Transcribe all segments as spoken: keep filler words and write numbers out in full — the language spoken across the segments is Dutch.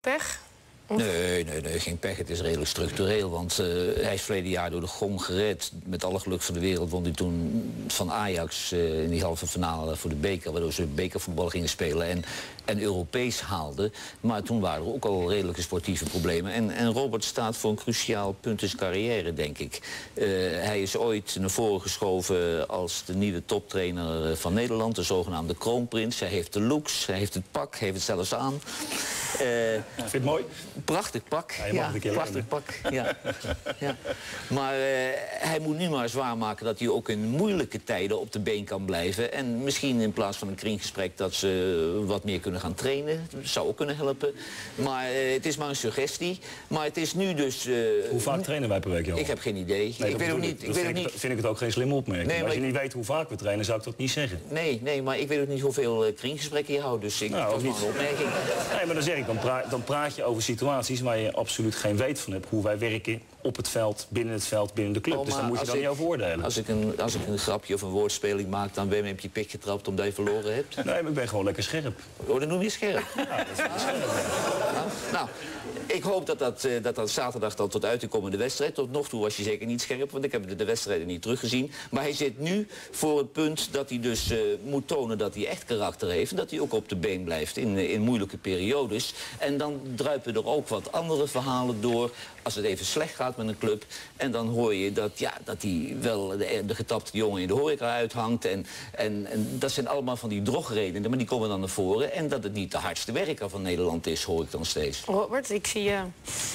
Pech? Of... Nee, nee, nee, geen pech. Het is redelijk structureel. Want uh, hij is verleden jaar door de gong gered. Met alle geluk van de wereld won hij toen van Ajax uh, in die halve finale voor de beker. Waardoor ze bekervoetbal gingen spelen en, en Europees haalden. Maar toen waren er ook al redelijke sportieve problemen. En, en Robert staat voor een cruciaal punt in zijn carrière, denk ik. Uh, hij is ooit naar voren geschoven als de nieuwe toptrainer van Nederland. De zogenaamde kroonprins. Hij heeft de looks, hij heeft het pak, hij heeft het zelfs aan. Uh, Vind je het mooi? Prachtig pak. Ja, je mag ja, een keer prachtig pak. Ja. Ja. Maar uh, hij moet nu maar zwaar maken dat hij ook in moeilijke tijden op de been kan blijven. En misschien in plaats van een kringgesprek dat ze wat meer kunnen gaan trainen. Dat zou ook kunnen helpen. Maar uh, het is maar een suggestie. Maar het is nu dus... Uh, hoe vaak trainen wij per week, Johan? Ik heb geen idee. Nee, ik weet ook niet. Ik weet ook niet. Vind ik het ook geen slimme opmerking. Nee, maar als je ik... niet weet hoe vaak we trainen, zou ik dat niet zeggen. Nee, nee, maar ik weet ook niet hoeveel uh, kringgesprekken je houdt. Dus ik nou, ook niet. Een opmerking. Nee, maar dan zeg ik, dan, pra dan praat je over situaties waar je absoluut geen weet van hebt. Hoe wij werken op het veld, binnen het veld, binnen de club. Oh, dus daar moet je dan ik, niet over oordelen. Als ik, een, als ik een grapje of een woordspeling maak, dan ben je op je pik getrapt omdat je verloren hebt. Nee, maar ik ben gewoon lekker scherp. Oh, dan noem je scherp. Ja, dat is wel scherp. Ja. Nou, nou, ik hoop dat dat, uh, dat dat zaterdag dan tot uitkomt in de wedstrijd. Tot nog toe was je zeker niet scherp, want ik heb de, de wedstrijden niet teruggezien. Maar hij zit nu voor het punt dat hij dus uh, moet tonen dat hij echt karakter heeft. En dat hij ook op de been blijft in, in moeilijke periodes. En dan druipen er ook wat andere verhalen door als het even slecht gaat met een club. En dan hoor je dat, ja, dat hij wel de, de getapte jongen in de horeca uithangt. En, en, en dat zijn allemaal van die drogredenen, maar die komen dan naar voren. En dat het niet de hardste werker van Nederland is, hoor ik dan steeds. Robert, ik zie je...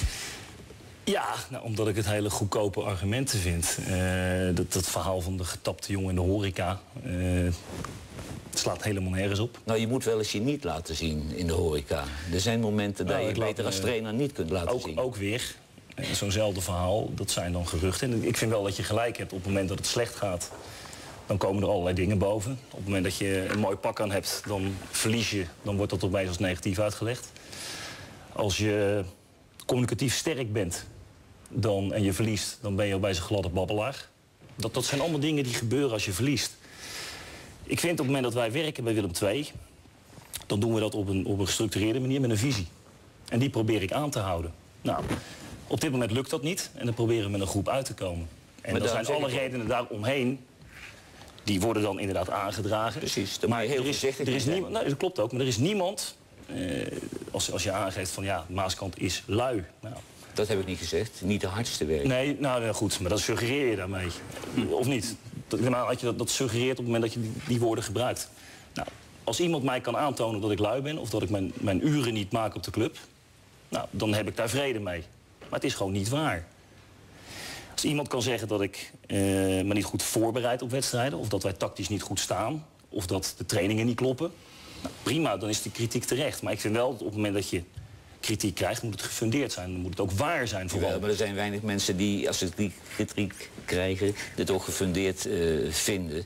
Ja, nou, omdat ik het hele goedkope argumenten vind. Uh, dat, dat verhaal van de getapte jongen in de horeca... Uh, het slaat helemaal nergens op. Nou, je moet wel eens je niet laten zien in de horeca. Er zijn momenten nou, dat je beter als trainer niet kunt laten ook, zien. Ook weer, zo'nzelfde verhaal, dat zijn dan geruchten. En ik vind wel dat je gelijk hebt, op het moment dat het slecht gaat... dan komen er allerlei dingen boven. Op het moment dat je een mooi pak aan hebt, dan verlies je... dan wordt dat opeens als negatief uitgelegd. Als je communicatief sterk bent dan, en je verliest, dan ben je opeens een gladde babbelaar. Dat, dat zijn allemaal dingen die gebeuren als je verliest. Ik vind op het moment dat wij werken bij Willem twee... dan doen we dat op een, op een gestructureerde manier met een visie. En die probeer ik aan te houden. Nou, op dit moment lukt dat niet en dan proberen we met een groep uit te komen. En maar dan zijn alle redenen daaromheen... die worden dan inderdaad aangedragen. Precies, maar heel er is, er is niemand, nou, dat klopt ook, maar er is niemand... Uh, als, als je aangeeft van ja, Maaskant is lui. Nou, dat heb ik niet gezegd, niet de hardste werk. Nee, nou ja, goed, maar dat suggereer je daarmee. Of niet? Dat, nou, dat, je dat, dat suggereert op het moment dat je die, die woorden gebruikt. Nou, als iemand mij kan aantonen dat ik lui ben... of dat ik mijn, mijn uren niet maak op de club... nou, dan heb ik daar vrede mee. Maar het is gewoon niet waar. Als iemand kan zeggen dat ik uh, me niet goed voorbereid op wedstrijden... of dat wij tactisch niet goed staan... of dat de trainingen niet kloppen... nou, prima, dan is die kritiek terecht. Maar ik vind wel dat op het moment dat je kritiek krijgt... moet het gefundeerd zijn, dan moet het ook waar zijn vooral. Jawel, maar er zijn weinig mensen die, als ze die kritiek krijgen... dit ook gefundeerd uh, vinden.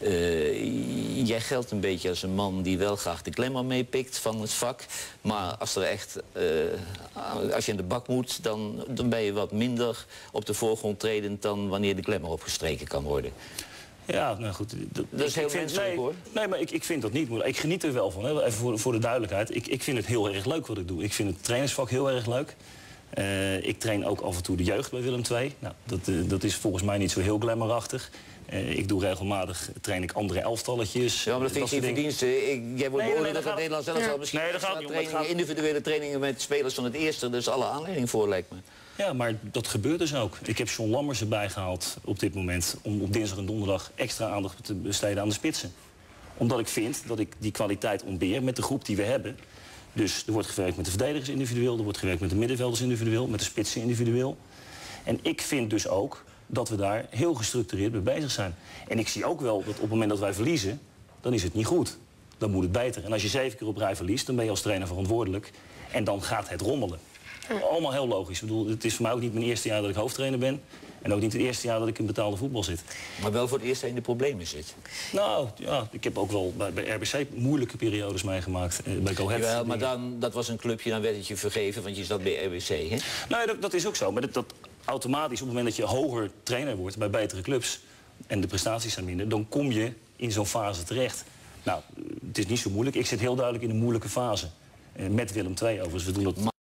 Uh, jij geldt een beetje als een man die wel graag de klemmer meepikt van het vak. Maar als er echt, uh, als je in de bak moet... Dan, dan ben je wat minder op de voorgrond tredend... dan wanneer de klemmer opgestreken kan worden. Ja, nou goed. Dat, dat is heel menselijk, nee, hoor. Nee, maar ik, ik vind dat niet. Ik geniet er wel van. Hè. Even voor, voor de duidelijkheid. Ik, ik vind het heel erg leuk wat ik doe. Ik vind het trainersvak heel erg leuk. Uh, ik train ook af en toe de jeugd bij Willem twee. Nou, dat, uh, dat is volgens mij niet zo heel glamourachtig. Uh, ik doe regelmatig, train ik andere elftalletjes. Ja, maar dat vind ik geen verdienste. Jij wordt nee, beoordeeld nee, dat het Nederlands zelfs al misschien... Nee, dat gaat niet om. Trainingen, gaat... individuele trainingen met spelers van het eerste. Dus alle aanleiding voor, lijkt me. Ja, maar dat gebeurt dus ook. Ik heb John Lammers erbij gehaald op dit moment... om op dinsdag en donderdag extra aandacht te besteden aan de spitsen. Omdat ik vind dat ik die kwaliteit ontbeer met de groep die we hebben. Dus er wordt gewerkt met de verdedigers individueel... er wordt gewerkt met de middenvelders individueel... met de spitsen individueel. En ik vind dus ook dat we daar heel gestructureerd mee bezig zijn. En ik zie ook wel dat op het moment dat wij verliezen... dan is het niet goed. Dan moet het beter. En als je zeven keer op rij verliest, dan ben je als trainer verantwoordelijk. En dan gaat het rommelen. Allemaal heel logisch. Ik bedoel, het is voor mij ook niet mijn eerste jaar dat ik hoofdtrainer ben. En ook niet het eerste jaar dat ik in betaalde voetbal zit. Maar wel voor het eerst in de problemen zit. Nou, ja, ik heb ook wel bij, bij R B C moeilijke periodes meegemaakt. Eh, bij Go Ahead. Jawel, maar dan, dat was een clubje, dan werd het je vergeven, want je zat bij R B C, hè? Nee, dat, dat is ook zo. Maar dat, dat automatisch, op het moment dat je hoger trainer wordt bij betere clubs... en de prestaties zijn minder, dan kom je in zo'n fase terecht. Nou, het is niet zo moeilijk. Ik zit heel duidelijk in een moeilijke fase. Eh, met Willem twee overigens. We doen dat...